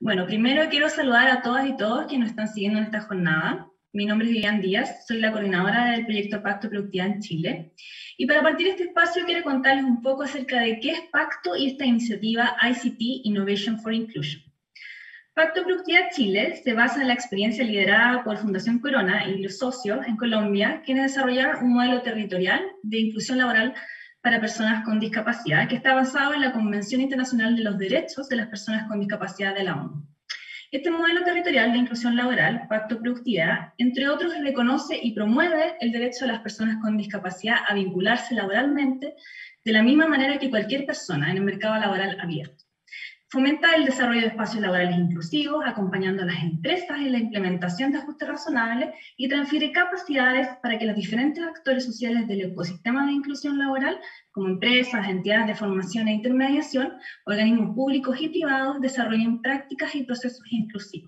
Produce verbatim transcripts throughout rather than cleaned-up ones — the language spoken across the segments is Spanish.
Bueno, primero quiero saludar a todas y todos que nos están siguiendo en esta jornada. Mi nombre es Vivian Díaz, soy la coordinadora del proyecto Pacto Productividad en Chile. Y para partir este espacio quiero contarles un poco acerca de qué es Pacto y esta iniciativa I C T Innovation for Inclusion. Pacto Productividad Chile se basa en la experiencia liderada por Fundación Corona y los socios en Colombia, quienes desarrollaron un modelo territorial de inclusión laboral para personas con discapacidad, que está basado en la Convención Internacional de los Derechos de las Personas con Discapacidad de la ONU. Este modelo territorial de inclusión laboral, Pacto Productividad, entre otros, reconoce y promueve el derecho de las personas con discapacidad a vincularse laboralmente de la misma manera que cualquier persona en el mercado laboral abierto. Fomenta el desarrollo de espacios laborales inclusivos, acompañando a las empresas en la implementación de ajustes razonables y transfiere capacidades para que los diferentes actores sociales del ecosistema de inclusión laboral, como empresas, entidades de formación e intermediación, organismos públicos y privados, desarrollen prácticas y procesos inclusivos.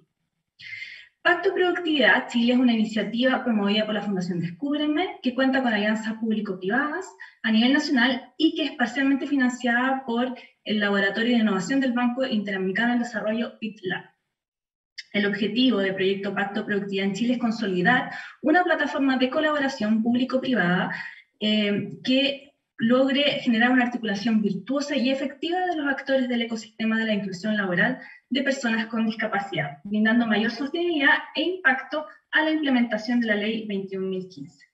Pacto Productividad Chile es una iniciativa promovida por la Fundación Descúbreme, que cuenta con alianzas público-privadas a nivel nacional y que es parcialmente financiada por el Laboratorio de Innovación del Banco Interamericano del Desarrollo, P I T L A B. El objetivo del proyecto Pacto Productividad en Chile es consolidar una plataforma de colaboración público-privada eh, que logre generar una articulación virtuosa y efectiva de los actores del ecosistema de la inclusión laboral de personas con discapacidad, brindando mayor sostenibilidad e impacto a la implementación de la Ley veintiún mil quince.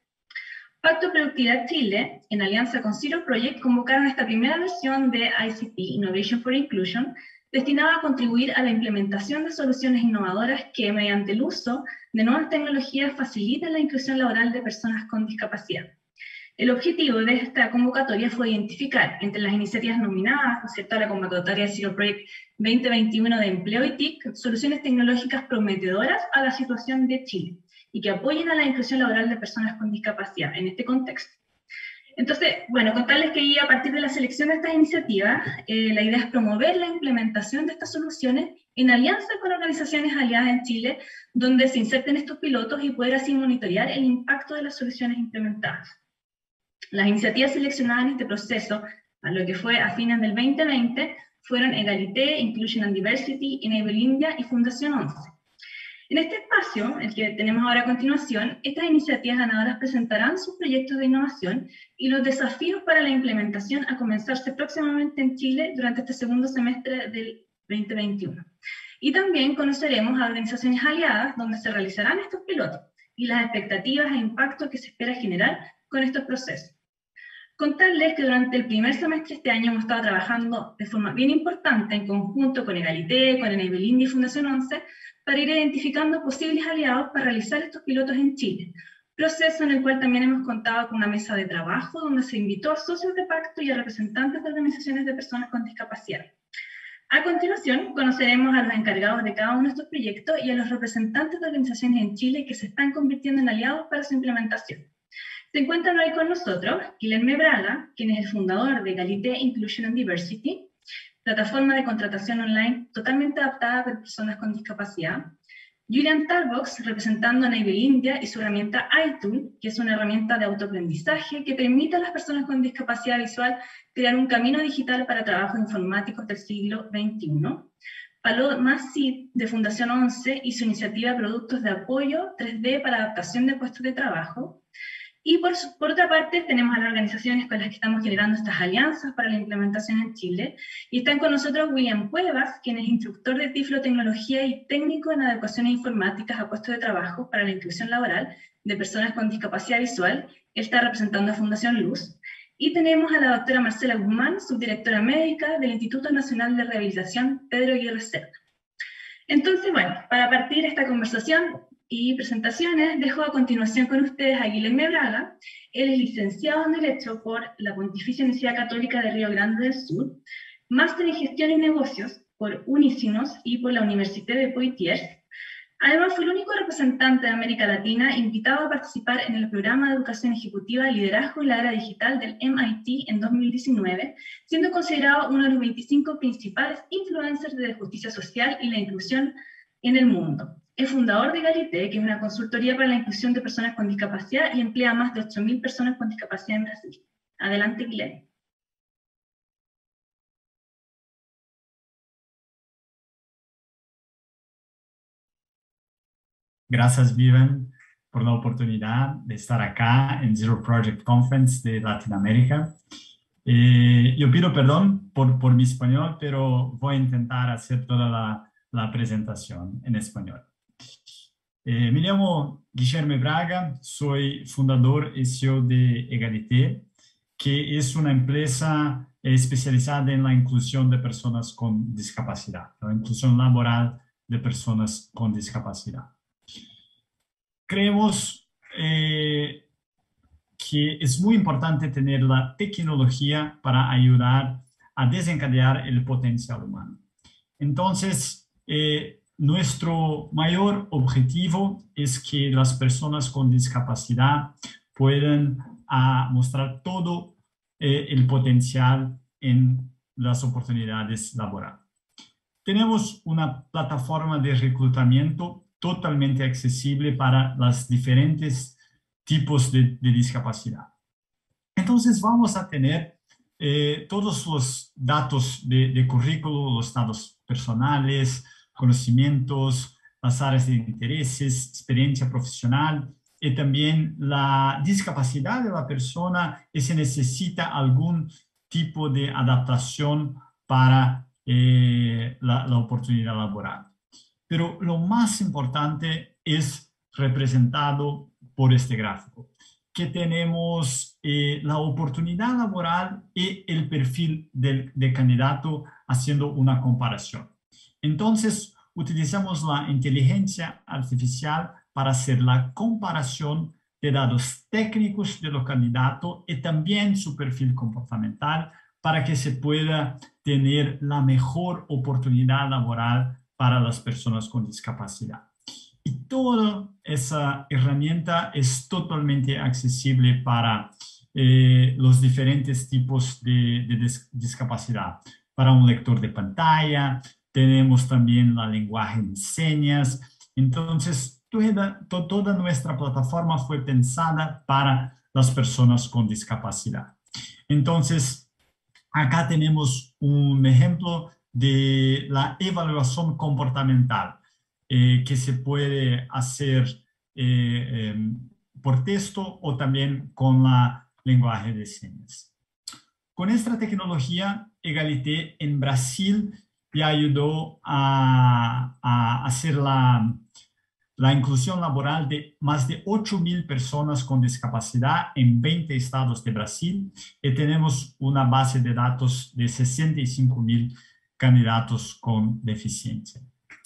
Pacto Productividad Chile, en alianza con Zero Project, convocaron esta primera versión de I C T Innovation for Inclusion, destinada a contribuir a la implementación de soluciones innovadoras que, mediante el uso de nuevas tecnologías, faciliten la inclusión laboral de personas con discapacidad. El objetivo de esta convocatoria fue identificar entre las iniciativas nominadas, ¿no es cierto?, a la convocatoria de Zero Project veinte veintiuno de Empleo y T I C, soluciones tecnológicas prometedoras a la situación de Chile y que apoyen a la inclusión laboral de personas con discapacidad en este contexto. Entonces, bueno, contarles que a partir de la selección de estas iniciativas, eh, la idea es promover la implementación de estas soluciones en alianza con organizaciones aliadas en Chile, donde se inserten estos pilotos y poder así monitorear el impacto de las soluciones implementadas. Las iniciativas seleccionadas en este proceso, a lo que fue a fines del veinte veinte, fueron Egalité, Inclusion and Diversity, Enable India y Fundación once. En este espacio, el que tenemos ahora a continuación, estas iniciativas ganadoras presentarán sus proyectos de innovación y los desafíos para la implementación a comenzarse próximamente en Chile durante este segundo semestre del veinte veintiuno. Y también conoceremos a organizaciones aliadas donde se realizarán estos pilotos y las expectativas e impactos que se espera generar con estos procesos. Contarles que durante el primer semestre de este año hemos estado trabajando de forma bien importante en conjunto con Egalité, con Enable India y Fundación once, para ir identificando posibles aliados para realizar estos pilotos en Chile, proceso en el cual también hemos contado con una mesa de trabajo donde se invitó a socios de Pacto y a representantes de organizaciones de personas con discapacidad. A continuación, conoceremos a los encargados de cada uno de estos proyectos y a los representantes de organizaciones en Chile que se están convirtiendo en aliados para su implementación. Se encuentran hoy con nosotros Guilherme Braga, quien es el fundador de Egalité, Inclusion and Diversity, plataforma de contratación online totalmente adaptada para personas con discapacidad. Julian Tarbox, representando a Enable India y su herramienta iTool, que es una herramienta de autoaprendizaje que permite a las personas con discapacidad visual crear un camino digital para trabajos informáticos del siglo veintiuno. Paloma Cid, de Fundación once, y su iniciativa Productos de Apoyo tres D para adaptación de puestos de trabajo. Y por, por otra parte tenemos a las organizaciones con las que estamos generando estas alianzas para la implementación en Chile, y están con nosotros William Cuevas, quien es instructor de Tiflotecnología y técnico en adecuaciones informáticas a puestos de trabajo para la inclusión laboral de personas con discapacidad visual. Él está representando a Fundación Luz. Y tenemos a la doctora Marcela Guzmán, subdirectora médica del Instituto Nacional de Rehabilitación Pedro Aguirre Cerda. Entonces, bueno, para partir esta conversación y presentaciones, dejo a continuación con ustedes a Guilherme Braga. Él es licenciado en Derecho por la Pontificia Universidad Católica de Río Grande del Sur, máster en Gestión y Negocios por Unicinos y por la Université de Poitiers. Además, fue el único representante de América Latina invitado a participar en el programa de Educación Ejecutiva Liderazgo en la Era Digital del M I T en dos mil diecinueve, siendo considerado uno de los veinticinco principales influencers de justicia social y la inclusión en el mundo. Es fundador de Egalité, que es una consultoría para la inclusión de personas con discapacidad y emplea a más de ocho mil personas con discapacidad en Brasil. Adelante, Guilherme. Gracias, Vivian, por la oportunidad de estar acá en Zero Project Conference de Latinoamérica. Eh, yo pido perdón por, por mi español, pero voy a intentar hacer toda la, la presentación en español. Eh, me llamo Guilherme Braga, soy fundador y C E O de Egalité, que es una empresa especializada en la inclusión de personas con discapacidad, la inclusión laboral de personas con discapacidad. Creemos eh, que es muy importante tener la tecnología para ayudar a desencadenar el potencial humano. Entonces, eh, nuestro mayor objetivo es que las personas con discapacidad puedan a, mostrar todo eh, el potencial en las oportunidades laborales. Tenemos una plataforma de reclutamiento totalmente accesible para los diferentes tipos de, de discapacidad. Entonces vamos a tener eh, todos los datos de, de currículo, los datos personales, conocimientos, las áreas de intereses, experiencia profesional y también la discapacidad de la persona y si necesita algún tipo de adaptación para eh, la, la oportunidad laboral. Pero lo más importante es representado por este gráfico, que tenemos eh, la oportunidad laboral y el perfil del, del candidato haciendo una comparación. Entonces, utilizamos la inteligencia artificial para hacer la comparación de datos técnicos de los candidatos y también su perfil comportamental para que se pueda tener la mejor oportunidad laboral para las personas con discapacidad. Y toda esa herramienta es totalmente accesible para eh, los diferentes tipos de, de dis discapacidad. Para un lector de pantalla, tenemos también la lenguaje de señas. Entonces, toda, to toda nuestra plataforma fue pensada para las personas con discapacidad. Entonces, acá tenemos un ejemplo de la evaluación comportamental eh, que se puede hacer eh, eh, por texto o también con la lenguaje de señas. Con esta tecnología, Egalité en Brasil ya ayudó a, a hacer la, la inclusión laboral de más de ocho mil personas con discapacidad en veinte estados de Brasil y tenemos una base de datos de sesenta y cinco mil candidatos con deficiencia.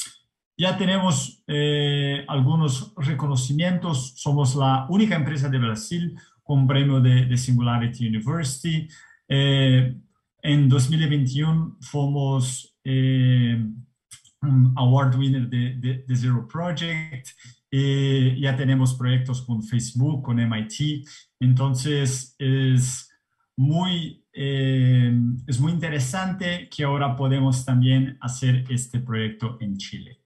Ya tenemos eh, algunos reconocimientos. Somos la única empresa de Brasil con premio de, de Singularity University. Eh, en dos mil veintiuno fuimos eh, un award winner de, de, de Zero Project. Eh, ya tenemos proyectos con Facebook, con M I T. Entonces es muy... Eh, es muy interesante que ahora podemos también hacer este proyecto en Chile.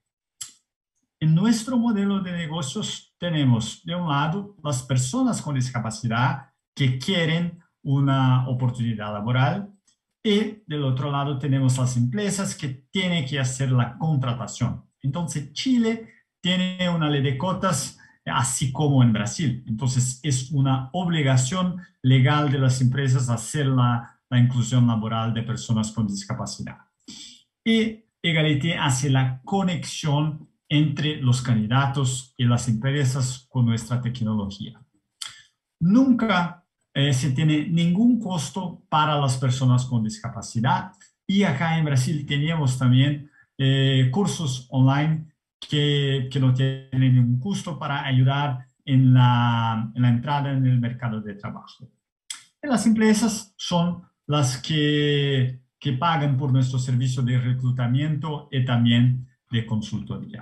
En nuestro modelo de negocios tenemos, de un lado, las personas con discapacidad que quieren una oportunidad laboral y del otro lado tenemos las empresas que tienen que hacer la contratación. Entonces, Chile tiene una ley de cuotas así como en Brasil. Entonces, es una obligación legal de las empresas hacer la, la inclusión laboral de personas con discapacidad. Y Egalité hace la conexión entre los candidatos y las empresas con nuestra tecnología. Nunca eh, se tiene ningún costo para las personas con discapacidad y acá en Brasil teníamos también eh, cursos online que, que no tienen ningún costo para ayudar en la, en la entrada en el mercado de trabajo. Y las empresas son las que, que pagan por nuestro servicio de reclutamiento y también de consultoría.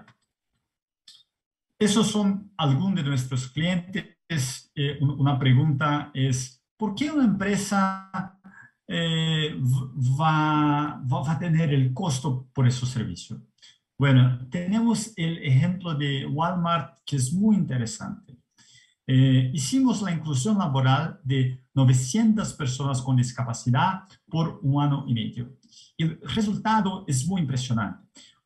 Esos son algunos de nuestros clientes. Eh, una pregunta es, ¿por qué una empresa eh, va, va a tener el costo por esos servicios? Bueno, tenemos el ejemplo de Walmart que es muy interesante. Eh, hicimos la inclusión laboral de novecientas personas con discapacidad por un año y medio. El resultado es muy impresionante.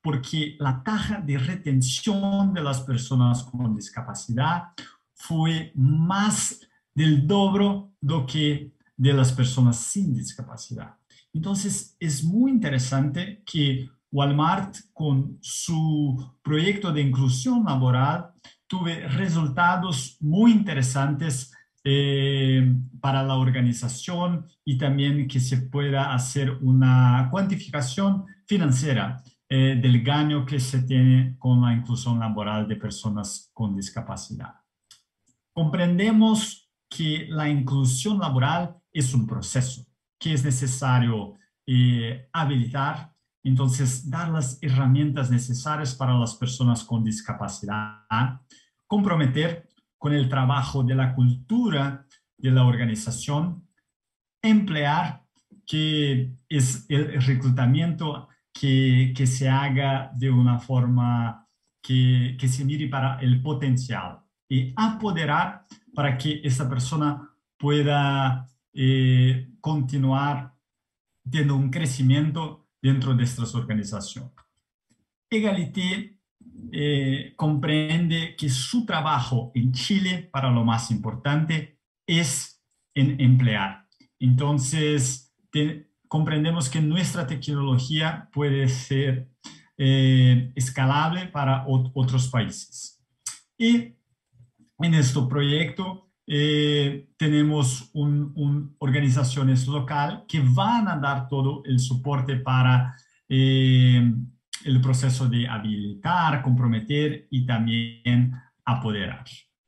porque la tasa de retención de las personas con discapacidad fue más del doble do que de las personas sin discapacidad. Entonces, es muy interesante que Walmart, con su proyecto de inclusión laboral, tuve resultados muy interesantes eh, para la organización y también que se pueda hacer una cuantificación financiera eh, del gaño que se tiene con la inclusión laboral de personas con discapacidad. Comprendemos que la inclusión laboral es un proceso que es necesario eh, habilitar, entonces dar las herramientas necesarias para las personas con discapacidad, comprometer con el trabajo de la cultura de la organización, emplear, que es el reclutamiento que, que se haga de una forma que, que se mire para el potencial, y apoderar para que esa persona pueda eh, continuar teniendo un crecimiento dentro de nuestras organizaciones. Egalité eh, comprende que su trabajo en Chile, para lo más importante, es en emplear. Entonces, te, comprendemos que nuestra tecnología puede ser eh, escalable para ot otros países. Y en este proyecto eh, tenemos un, un, organizaciones locales que van a dar todo el soporte para eh, el proceso de habilitar, comprometer y también apoderar.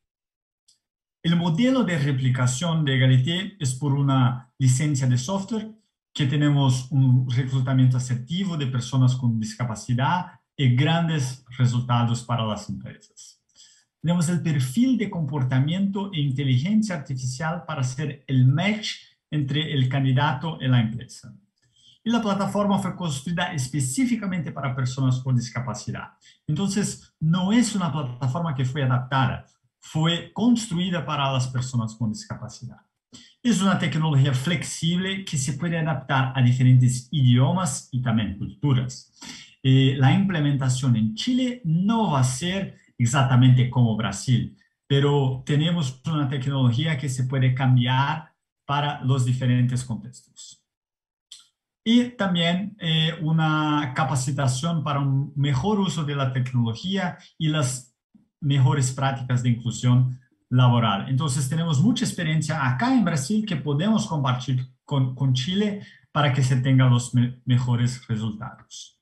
El modelo de replicación de Egalité es por una licencia de software, que tenemos un reclutamiento asertivo de personas con discapacidad y grandes resultados para las empresas. Tenemos el perfil de comportamiento e inteligencia artificial para hacer el match entre el candidato y la empresa. Y la plataforma fue construida específicamente para personas con discapacidad. Entonces, no es una plataforma que fue adaptada, fue construida para las personas con discapacidad. Es una tecnología flexible que se puede adaptar a diferentes idiomas y también culturas. Eh, la implementación en Chile no va a ser exactamente como Brasil, pero tenemos una tecnología que se puede cambiar para los diferentes contextos. Y también eh, una capacitación para un mejor uso de la tecnología y las mejores prácticas de inclusión laboral. Entonces tenemos mucha experiencia acá en Brasil que podemos compartir con, con Chile para que se tengan los me mejores resultados.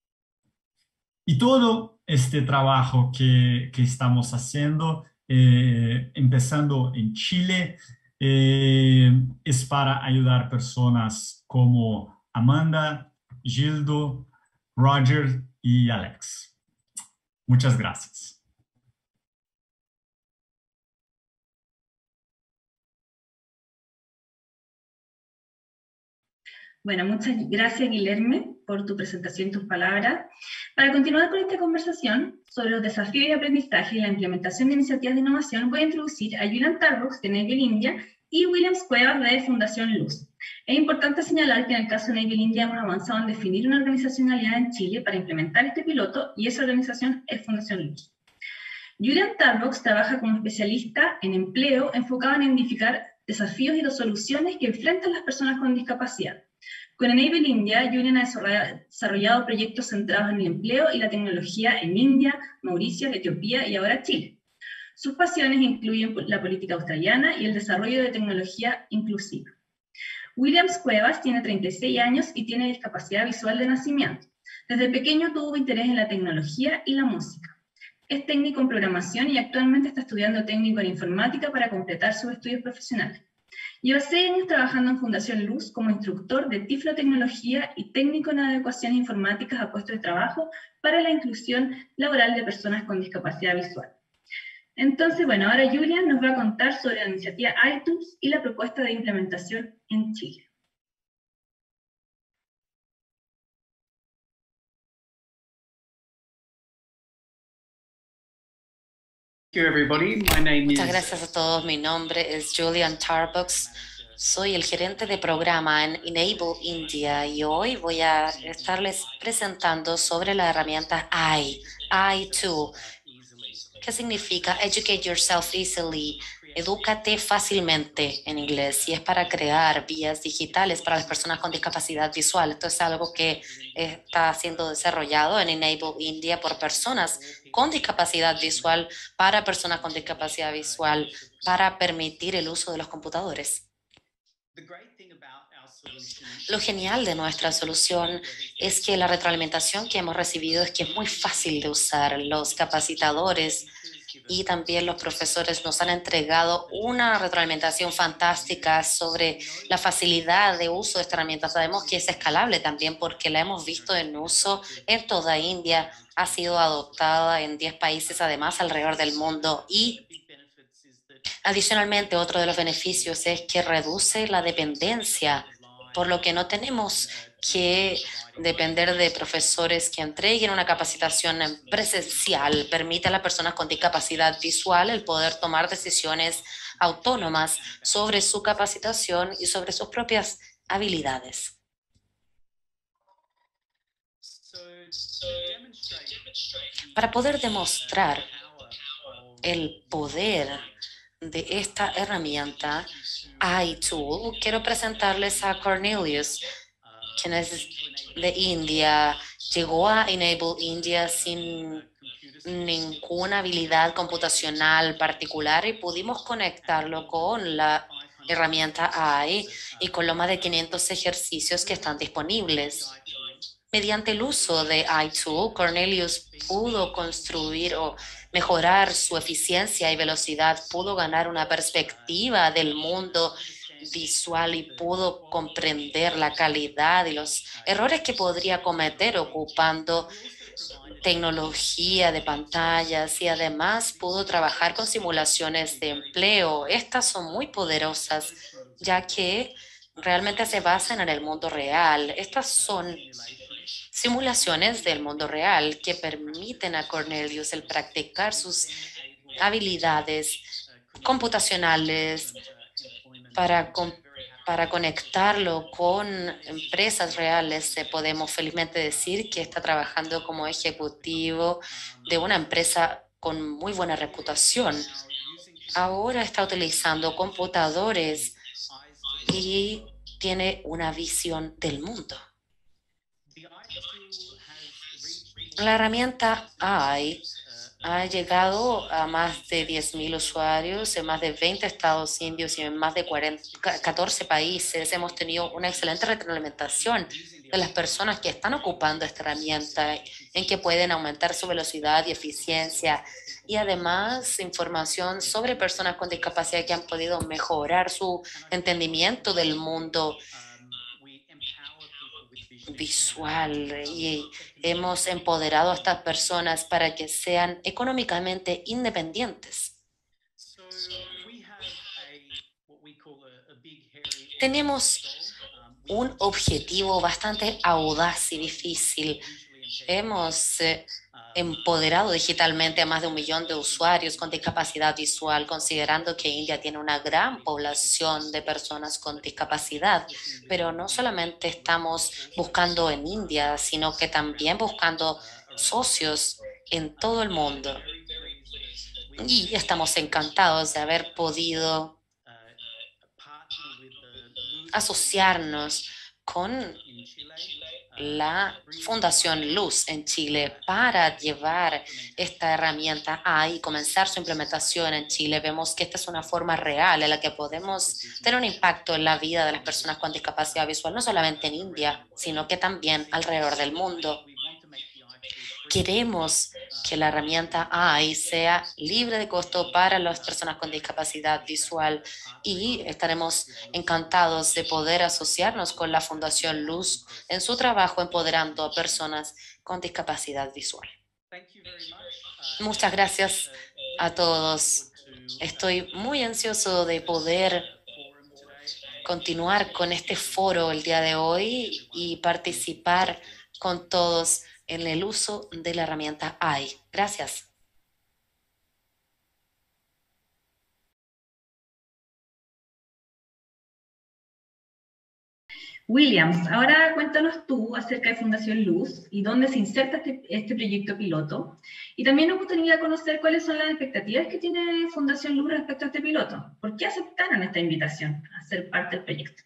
Y todo este trabajo que, que estamos haciendo, eh, empezando en Chile, eh, es para ayudar personas como Amanda, Gildo, Roger y Alex. Muchas gracias. Bueno, muchas gracias, Guilherme, por tu presentación y tus palabras. Para continuar con esta conversación sobre los desafíos de aprendizaje y la implementación de iniciativas de innovación, voy a introducir a Julian Tarbox, de Naval India, y Williams Cuevas, de Fundación Luz. Es importante señalar que en el caso de Naval India hemos avanzado en definir una organización aliada en Chile para implementar este piloto, y esa organización es Fundación Luz. Julian Tarbox trabaja como especialista en empleo enfocado en identificar desafíos y las soluciones que enfrentan las personas con discapacidad. Con Enable India, Julian ha desarrollado proyectos centrados en el empleo y la tecnología en India, Mauricio, Etiopía y ahora Chile. Sus pasiones incluyen la política australiana y el desarrollo de tecnología inclusiva. Williams Cuevas tiene treinta y seis años y tiene discapacidad visual de nacimiento. Desde pequeño tuvo interés en la tecnología y la música. Es técnico en programación y actualmente está estudiando técnico en informática para completar sus estudios profesionales. Lleva seis años trabajando en Fundación Luz como instructor de tiflotecnología y técnico en adecuaciones informáticas a puestos de trabajo para la inclusión laboral de personas con discapacidad visual. Entonces, bueno, ahora Julian nos va a contar sobre la iniciativa iTools y la propuesta de implementación en Chile. Muchas gracias a todos. Mi nombre es Julian Tarbox. Soy el gerente de programa en Enable India y hoy voy a estarles presentando sobre la herramienta I, I Tool, que significa Educate Yourself Easily, edúcate fácilmente en inglés, y es para crear vías digitales para las personas con discapacidad visual. Esto es algo que está siendo desarrollado en Enable India por personas con discapacidad visual, para personas con discapacidad visual, para permitir el uso de los computadores. Lo genial de nuestra solución es que la retroalimentación que hemos recibido es que es muy fácil de usar. Los capacitadores y también los profesores nos han entregado una retroalimentación fantástica sobre la facilidad de uso de esta herramienta. Sabemos que es escalable también porque la hemos visto en uso en toda India, ha sido adoptada en diez países además alrededor del mundo, y adicionalmente otro de los beneficios es que reduce la dependencia, por lo que no tenemos que depender de profesores que entreguen una capacitación presencial. Permite a las personas con discapacidad visual el poder tomar decisiones autónomas sobre su capacitación y sobre sus propias habilidades. Para poder demostrar el poder de esta herramienta iTool, quiero presentarles a Cornelius, quien es de India. Llegó a Enable India sin ninguna habilidad computacional particular y pudimos conectarlo con la herramienta I y con los más de quinientos ejercicios que están disponibles. Mediante el uso de iTool, Cornelius pudo construir o mejorar su eficiencia y velocidad, pudo ganar una perspectiva del mundo visual y pudo comprender la calidad y los errores que podría cometer ocupando tecnología de pantallas, y además pudo trabajar con simulaciones de empleo. Estas son muy poderosas, ya que realmente se basan en el mundo real. Estas son simulaciones del mundo real que permiten a Cornelius el practicar sus habilidades computacionales para, para conectarlo con empresas reales. Podemos felizmente decir que está trabajando como ejecutivo de una empresa con muy buena reputación. Ahora está utilizando computadores y tiene una visión del mundo. La herramienta I ha llegado a más de diez mil usuarios en más de veinte estados indios y en más de catorce países. Hemos tenido una excelente retroalimentación de las personas que están ocupando esta herramienta, en que pueden aumentar su velocidad y eficiencia, y además información sobre personas con discapacidad que han podido mejorar su entendimiento del mundo visual, y hemos empoderado a estas personas para que sean económicamente independientes. Tenemos un objetivo bastante audaz y difícil. Hemos eh, empoderado digitalmente a más de un millón de usuarios con discapacidad visual, considerando que India tiene una gran población de personas con discapacidad. Pero no solamente estamos buscando en India, sino que también buscando socios en todo el mundo. Y estamos encantados de haber podido asociarnos con la Fundación Luz en Chile para llevar esta herramienta ahí y comenzar su implementación en Chile. Vemos que esta es una forma real en la que podemos tener un impacto en la vida de las personas con discapacidad visual, no solamente en India, sino que también alrededor del mundo. Queremos que la herramienta A I sea libre de costo para las personas con discapacidad visual, y estaremos encantados de poder asociarnos con la Fundación Luz en su trabajo empoderando a personas con discapacidad visual. Muchas gracias a todos. Estoy muy ansioso de poder continuar con este foro el día de hoy y participar con todos en el uso de la herramienta I. Gracias. Williams, ahora cuéntanos tú acerca de Fundación Luz y dónde se inserta este, este proyecto piloto. Y también nos gustaría conocer cuáles son las expectativas que tiene Fundación Luz respecto a este piloto. ¿Por qué aceptaron esta invitación a ser parte del proyecto?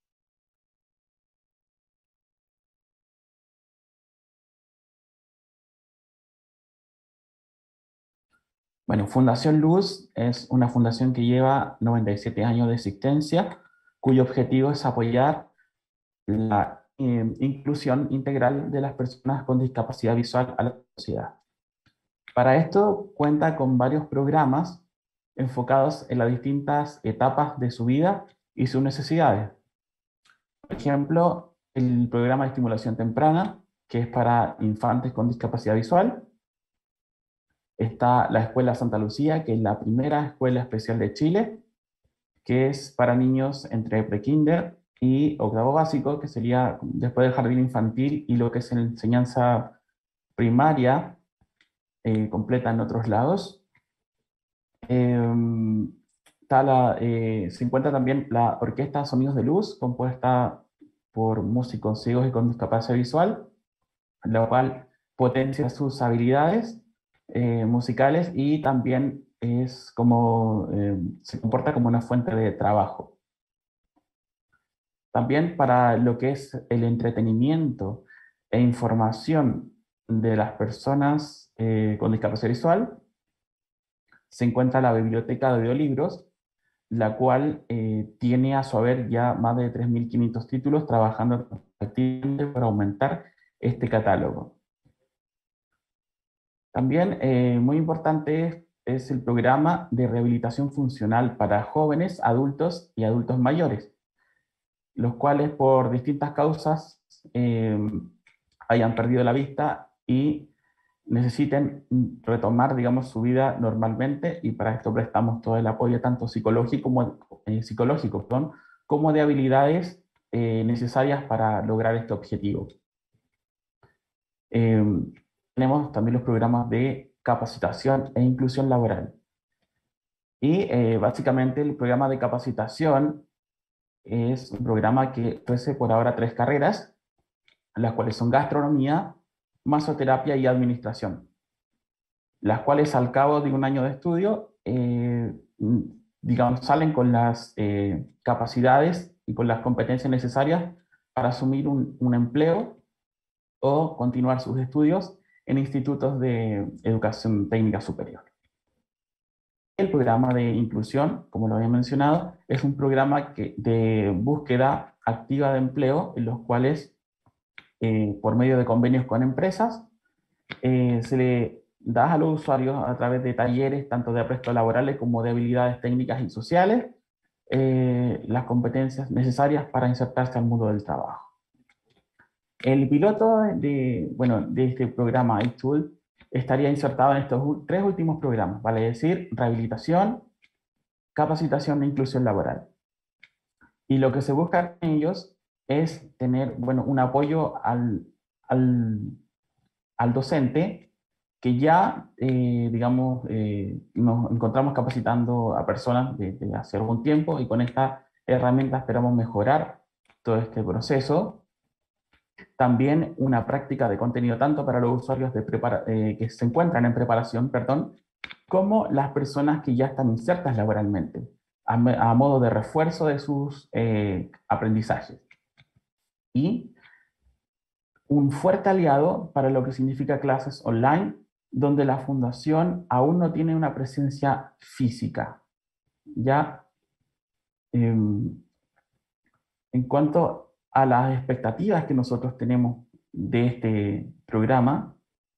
Bueno, Fundación Luz es una fundación que lleva noventa y siete años de existencia, cuyo objetivo es apoyar la eh, inclusión integral de las personas con discapacidad visual a la sociedad. Para esto cuenta con varios programas enfocados en las distintas etapas de su vida y sus necesidades. Por ejemplo, el programa de estimulación temprana, que es para infantes con discapacidad visual. Está la Escuela Santa Lucía, que es la primera escuela especial de Chile, que es para niños entre prekinder y octavo básico, que sería después del jardín infantil y lo que es enseñanza primaria eh, completa en otros lados. Eh, está la, eh, se encuentra también la Orquesta Sonidos de Luz, compuesta por músicos ciegos y con discapacidad visual, la cual potencia sus habilidades eh, musicales y también es como, eh, se comporta como una fuente de trabajo. También para lo que es el entretenimiento e información de las personas eh, con discapacidad visual, se encuentra la Biblioteca de Audiolibros, la cual eh, tiene a su haber ya más de tres mil quinientos títulos, trabajando activamente para aumentar este catálogo. También eh, muy importante es, es el programa de rehabilitación funcional para jóvenes, adultos y adultos mayores, los cuales por distintas causas eh, hayan perdido la vista y necesiten retomar, digamos, su vida normalmente, y para esto prestamos todo el apoyo tanto psicológico como, eh, psicológico, perdón, como de habilidades eh, necesarias para lograr este objetivo. Eh, tenemos también los programas de capacitación e inclusión laboral. Y eh, básicamente el programa de capacitación es un programa que ofrece por ahora tres carreras, las cuales son gastronomía, masoterapia y administración, las cuales al cabo de un año de estudio, eh, digamos, salen con las eh, capacidades y con las competencias necesarias para asumir un, un empleo o continuar sus estudios en institutos de educación técnica superior. El programa de inclusión, como lo había mencionado, es un programa que, de búsqueda activa de empleo, en los cuales, eh, por medio de convenios con empresas, eh, se le da a los usuarios a través de talleres, tanto de aprestos laborales como de habilidades técnicas y sociales, eh, las competencias necesarias para insertarse al mundo del trabajo. El piloto de, bueno, de este programa iTool estaría insertado en estos tres últimos programas, vale decir, rehabilitación, capacitación e inclusión laboral. Y lo que se busca en ellos es tener, bueno, un apoyo al, al, al docente que ya, eh, digamos, eh, nos encontramos capacitando a personas desde hace algún tiempo, y con esta herramienta esperamos mejorar todo este proceso. También una práctica de contenido tanto para los usuarios de prepara eh, que se encuentran en preparación, perdón, como las personas que ya están insertas laboralmente, a, a modo de refuerzo de sus eh, aprendizajes. Y un fuerte aliado para lo que significa clases online, donde la fundación aún no tiene una presencia física. Ya, eh, en cuanto a las expectativas que nosotros tenemos de este programa,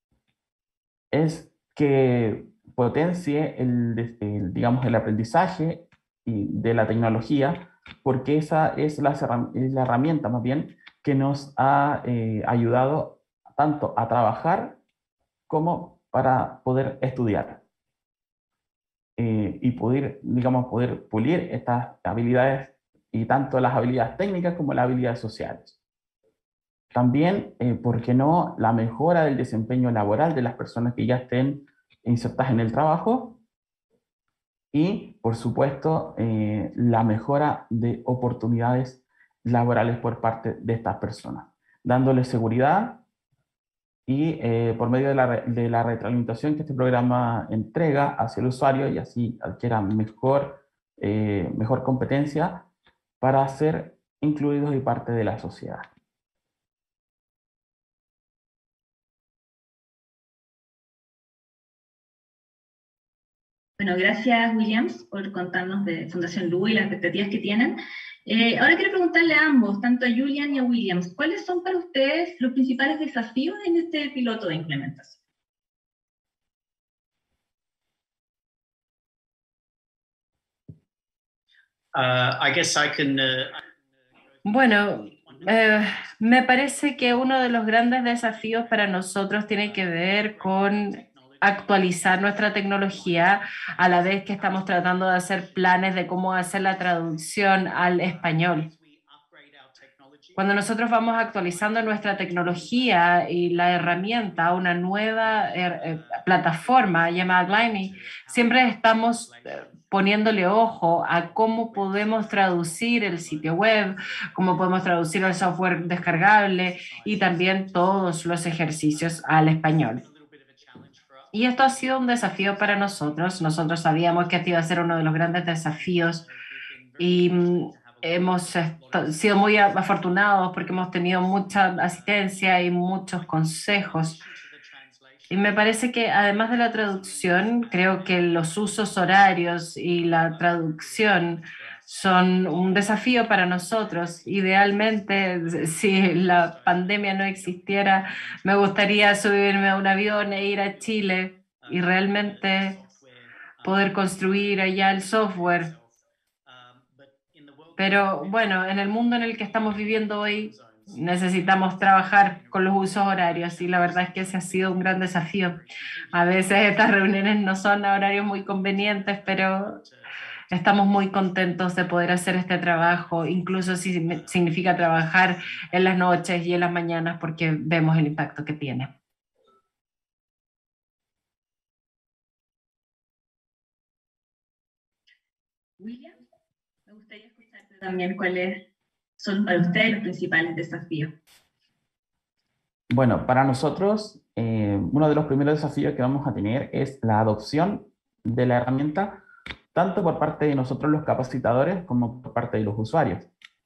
es que potencie el, el, digamos, el aprendizaje de la tecnología, porque esa es la, es la herramienta más bien que nos ha eh, ayudado tanto a trabajar como para poder estudiar. Eh, y poder, digamos, poder pulir estas habilidades, y tanto las habilidades técnicas como las habilidades sociales. También, eh, ¿por qué no?, la mejora del desempeño laboral de las personas que ya estén insertadas en el trabajo. Y, por supuesto, eh, la mejora de oportunidades laborales por parte de estas personas, dándoles seguridad y eh, por medio de la, de la retroalimentación que este programa entrega hacia el usuario y así adquiera mejor, eh, mejor competencia para ser incluidos y parte de la sociedad. Bueno, gracias Williams por contarnos de Fundación L U y las expectativas que tienen. Eh, ahora quiero preguntarle a ambos, tanto a Julian y a Williams, ¿cuáles son para ustedes los principales desafíos en este piloto de implementación? Uh, I guess I can, uh... Bueno, eh, me parece que uno de los grandes desafíos para nosotros tiene que ver con actualizar nuestra tecnología a la vez que estamos tratando de hacer planes de cómo hacer la traducción al español. Cuando nosotros vamos actualizando nuestra tecnología y la herramienta a una nueva eh, plataforma llamada Glimey, siempre estamos eh, poniéndole ojo a cómo podemos traducir el sitio web, cómo podemos traducir el software descargable y también todos los ejercicios al español. Y esto ha sido un desafío para nosotros. Nosotros sabíamos que este iba a ser uno de los grandes desafíos y mm, hemos sido muy afortunados porque hemos tenido mucha asistencia y muchos consejos. Y me parece que además de la traducción, creo que los usos horarios y la traducción son un desafío para nosotros. Idealmente, si la pandemia no existiera, me gustaría subirme a un avión e ir a Chile y realmente poder construir allá el software. Pero bueno, en el mundo en el que estamos viviendo hoy, necesitamos trabajar con los usos horarios y la verdad es que ese ha sido un gran desafío. A veces estas reuniones no son a horarios muy convenientes, pero estamos muy contentos de poder hacer este trabajo, incluso si significa trabajar en las noches y en las mañanas, porque vemos el impacto que tiene. William, me gustaría escucharte también cuáles son para ustedes los principales desafíos. Bueno, para nosotros, eh, uno de los primeros desafíos que vamos a tener es la adopción de la herramienta, tanto por parte de nosotros los capacitadores como por parte de los usuarios.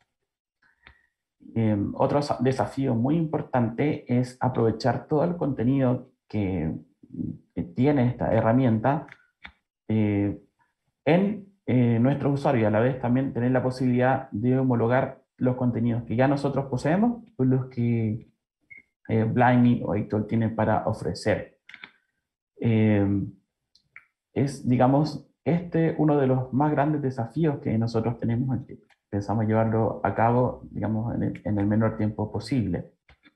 Eh, otro desafío muy importante es aprovechar todo el contenido que, que tiene esta herramienta eh, en eh, nuestros usuarios y a la vez también tener la posibilidad de homologar los contenidos que ya nosotros poseemos con los que eh, Blimey o Eictol tienen para ofrecer. Eh, es, digamos, este uno de los más grandes desafíos que nosotros tenemos, que pensamos llevarlo a cabo, digamos, en el, en el menor tiempo posible.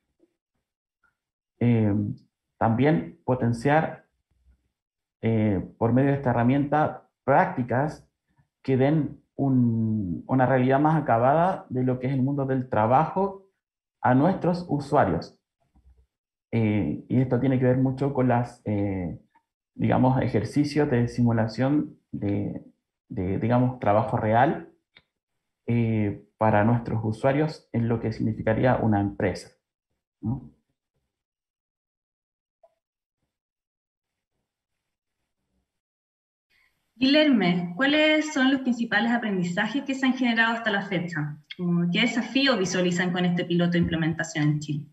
Eh, también potenciar eh, por medio de esta herramienta prácticas que den un, una realidad más acabada de lo que es el mundo del trabajo a nuestros usuarios. Eh, y esto tiene que ver mucho con las eh, digamos, ejercicios de simulación de, de digamos, trabajo real eh, para nuestros usuarios en lo que significaría una empresa, ¿no? Guilherme, ¿cuáles son los principales aprendizajes que se han generado hasta la fecha? ¿Qué desafíos visualizan con este piloto de implementación en Chile?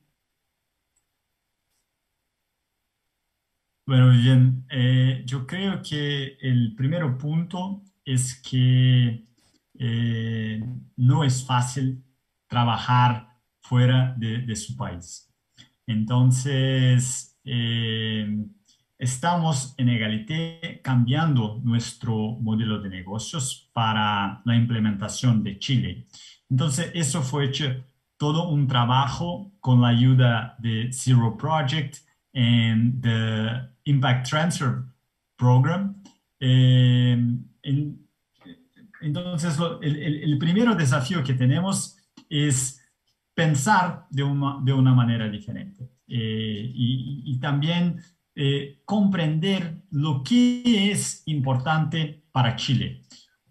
Bueno, bien, eh, yo creo que el primer punto es que eh, no es fácil trabajar fuera de, de su país. Entonces, eh, estamos en Egalité cambiando nuestro modelo de negocios para la implementación de Chile. Entonces, eso fue hecho todo un trabajo con la ayuda de Zero Project and the Impact Transfer Program. Eh, en, entonces, lo, el, el primer desafío que tenemos es pensar de una, de una manera diferente eh, y, y también eh, comprender lo que es importante para Chile.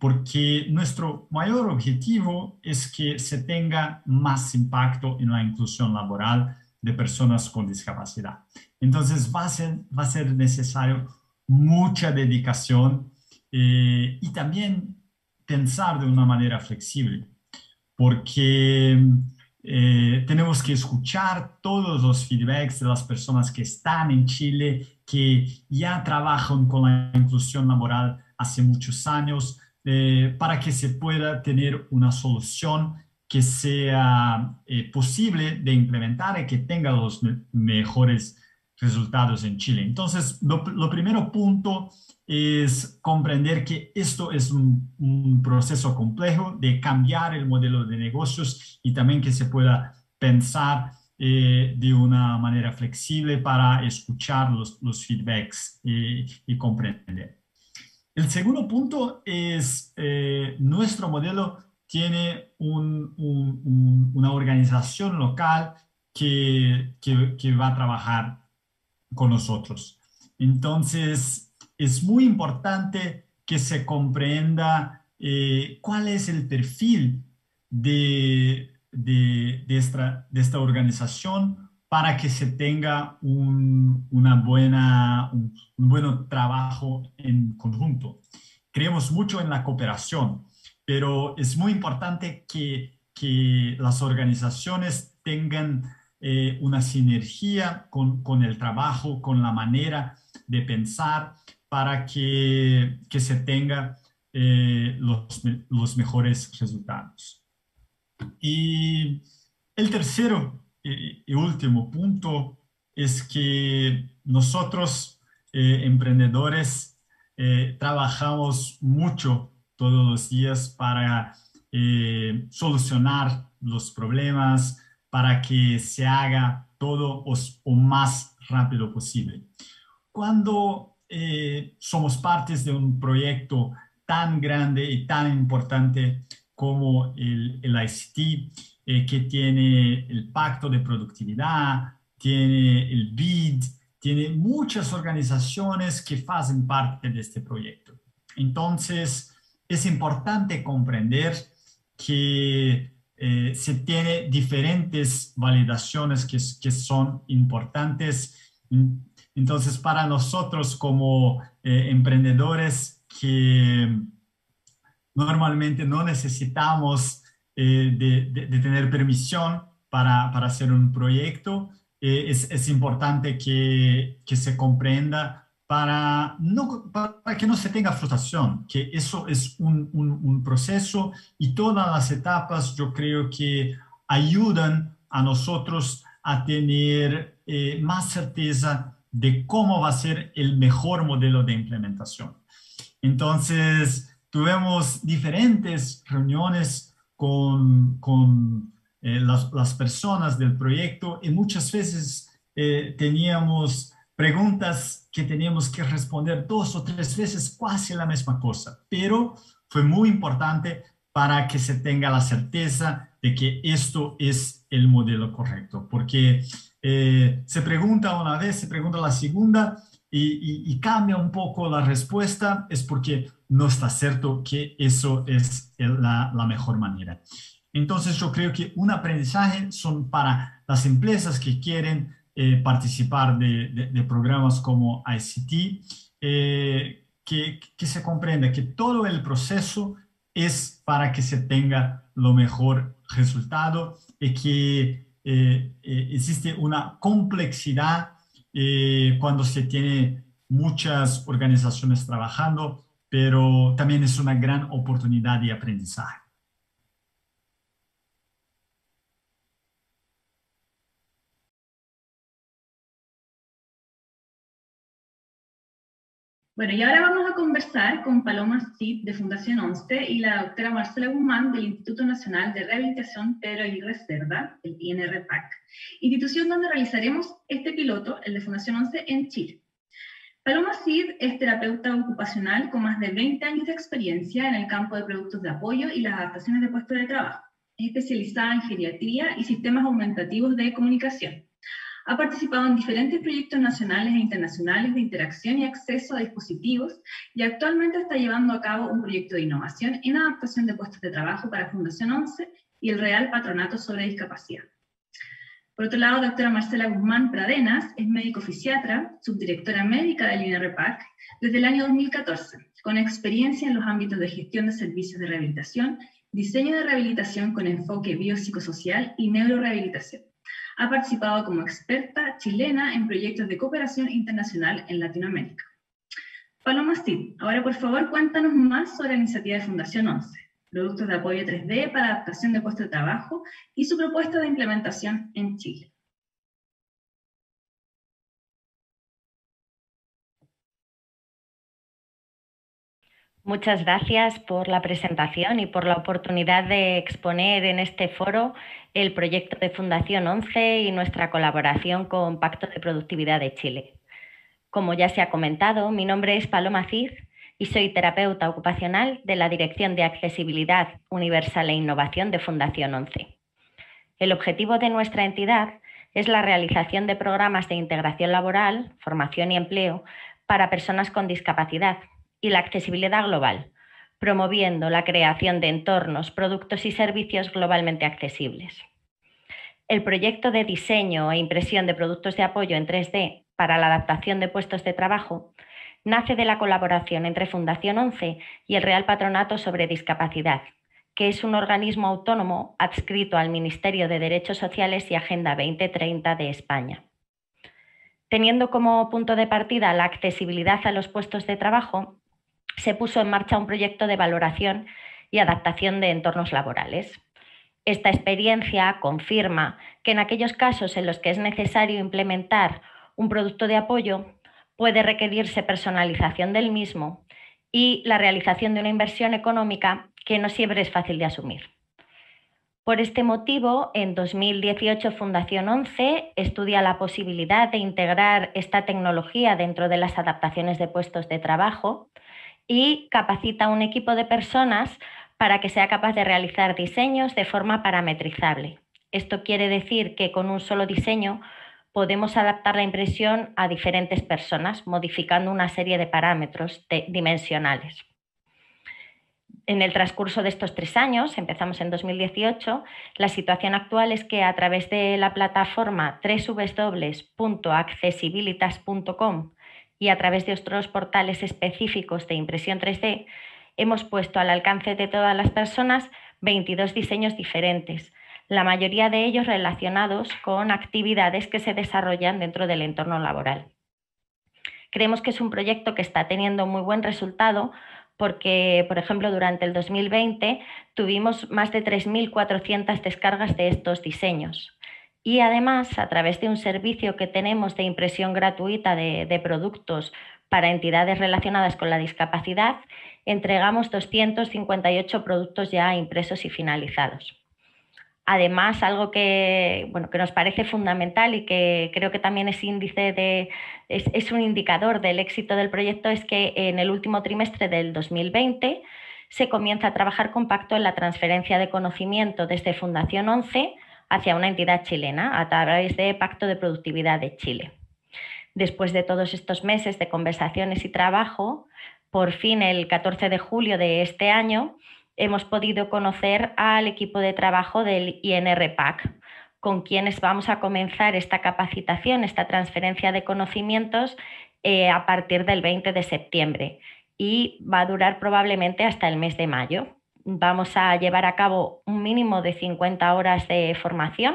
porque nuestro mayor objetivo es que se tenga más impacto en la inclusión laboral de personas con discapacidad. Entonces va a ser, va a ser necesario mucha dedicación eh, y también pensar de una manera flexible, porque eh, tenemos que escuchar todos los feedbacks de las personas que están en Chile, que ya trabajan con la inclusión laboral hace muchos años, eh, para que se pueda tener una solución que sea eh, posible de implementar y que tenga los me mejores resultados en Chile. Entonces, lo, lo primero punto es comprender que esto es un, un proceso complejo de cambiar el modelo de negocios y también que se pueda pensar eh, de una manera flexible para escuchar los, los feedbacks eh, y comprender. El segundo punto es eh, nuestro modelo tiene un, un, un, una organización local que, que, que va a trabajar con nosotros. Entonces, es muy importante que se comprenda eh, cuál es el perfil de, de, de, esta, de esta organización para que se tenga un, una buena, un, un buen trabajo en conjunto. Creemos mucho en la cooperación, pero es muy importante que, que las organizaciones tengan eh, una sinergia con, con el trabajo, con la manera de pensar para que, que se tenga eh, los, los mejores resultados. Y el tercero y, y último punto es que nosotros, eh, emprendedores, eh, trabajamos mucho todos los días para eh, solucionar los problemas, para que se haga todo lo más rápido posible. Cuando eh, somos partes de un proyecto tan grande y tan importante como el, el I C T, eh, que tiene el pacto de productividad, tiene el B I D, tiene muchas organizaciones que hacen parte de este proyecto. Entonces, es importante comprender que eh, se tiene diferentes validaciones que, que son importantes. Entonces, para nosotros como eh, emprendedores que normalmente no necesitamos eh, de, de, de tener permisión para, para hacer un proyecto, eh, es, es importante que, que se comprenda para, no, para que no se tenga frustración, que eso es un, un, un proceso y todas las etapas yo creo que ayudan a nosotros a tener eh, más certeza de cómo va a ser el mejor modelo de implementación. Entonces, tuvimos diferentes reuniones con, con eh, las, las personas del proyecto y muchas veces eh, teníamos preguntas que teníamos que responder dos o tres veces casi la misma cosa, pero fue muy importante para que se tenga la certeza de que esto es el modelo correcto, porque eh, se pregunta una vez, se pregunta la segunda y, y, y cambia un poco la respuesta, es porque no está cierto que eso es la, la mejor manera. Entonces yo creo que un aprendizaje son para las empresas que quieren eh, participar de, de, de programas como I C T, eh, que, que se comprenda que todo el proceso es para que se tenga lo mejor resultado y que eh, eh, existe una complejidad eh, cuando se tiene muchas organizaciones trabajando, pero también es una gran oportunidad de aprendizaje. Bueno, y ahora vamos a conversar con Paloma Cid de Fundación once y la doctora Marcela Guzmán del Instituto Nacional de Rehabilitación Pedro Aguirre Cerda, el I N R P A C, institución donde realizaremos este piloto, el de Fundación once, en Chile. Paloma Cid es terapeuta ocupacional con más de veinte años de experiencia en el campo de productos de apoyo y las adaptaciones de puestos de trabajo. Es especializada en geriatría y sistemas aumentativos de comunicación. Ha participado en diferentes proyectos nacionales e internacionales de interacción y acceso a dispositivos y actualmente está llevando a cabo un proyecto de innovación en adaptación de puestos de trabajo para Fundación once y el Real Patronato sobre Discapacidad. Por otro lado, doctora Marcela Guzmán Pradenas es médico fisiatra, subdirectora médica del I N R P A C desde el año dos mil catorce, con experiencia en los ámbitos de gestión de servicios de rehabilitación, diseño de rehabilitación con enfoque biopsicosocial y neurorehabilitación. Ha participado como experta chilena en proyectos de cooperación internacional en Latinoamérica. Paloma Cid, ahora por favor cuéntanos más sobre la iniciativa de Fundación once, productos de apoyo tres D para adaptación de puestos de trabajo y su propuesta de implementación en Chile. Muchas gracias por la presentación y por la oportunidad de exponer en este foro el proyecto de Fundación once y nuestra colaboración con Pacto de Productividad de Chile. Como ya se ha comentado, mi nombre es Paloma Cid y soy terapeuta ocupacional de la Dirección de Accesibilidad Universal e Innovación de Fundación once. El objetivo de nuestra entidad es la realización de programas de integración laboral, formación y empleo para personas con discapacidad y la accesibilidad global, promoviendo la creación de entornos, productos y servicios globalmente accesibles. El proyecto de diseño e impresión de productos de apoyo en tres D para la adaptación de puestos de trabajo nace de la colaboración entre Fundación once y el Real Patronato sobre Discapacidad, que es un organismo autónomo adscrito al Ministerio de Derechos Sociales y Agenda veinte treinta de España. Teniendo como punto de partida la accesibilidad a los puestos de trabajo, se puso en marcha un proyecto de valoración y adaptación de entornos laborales. Esta experiencia confirma que en aquellos casos en los que es necesario implementar un producto de apoyo, puede requerirse personalización del mismo y la realización de una inversión económica que no siempre es fácil de asumir. Por este motivo, en dos mil dieciocho Fundación once estudia la posibilidad de integrar esta tecnología dentro de las adaptaciones de puestos de trabajo y capacita a un equipo de personas para que sea capaz de realizar diseños de forma parametrizable. Esto quiere decir que con un solo diseño podemos adaptar la impresión a diferentes personas, modificando una serie de parámetros de, dimensionales. En el transcurso de estos tres años, empezamos en dos mil dieciocho, la situación actual es que a través de la plataforma doble u doble u doble u punto accesibilitas punto com y a través de otros portales específicos de impresión tres D, hemos puesto al alcance de todas las personas veintidós diseños diferentes, la mayoría de ellos relacionados con actividades que se desarrollan dentro del entorno laboral. Creemos que es un proyecto que está teniendo muy buen resultado porque, por ejemplo, durante el dos mil veinte tuvimos más de tres mil cuatrocientas descargas de estos diseños. Y además, a través de un servicio que tenemos de impresión gratuita de, de productos para entidades relacionadas con la discapacidad, entregamos doscientos cincuenta y ocho productos ya impresos y finalizados. Además, algo que, bueno, que nos parece fundamental y que creo que también es, índice de, es, es un indicador del éxito del proyecto es que en el último trimestre del dos mil veinte se comienza a trabajar con Pacto en la transferencia de conocimiento desde Fundación once hacia una entidad chilena a través de Pacto de Productividad de Chile. Después de todos estos meses de conversaciones y trabajo, por fin el catorce de julio de este año hemos podido conocer al equipo de trabajo del I N R P A C, con quienes vamos a comenzar esta capacitación, esta transferencia de conocimientos eh, a partir del veinte de septiembre y va a durar probablemente hasta el mes de mayo. Vamos a llevar a cabo un mínimo de cincuenta horas de formación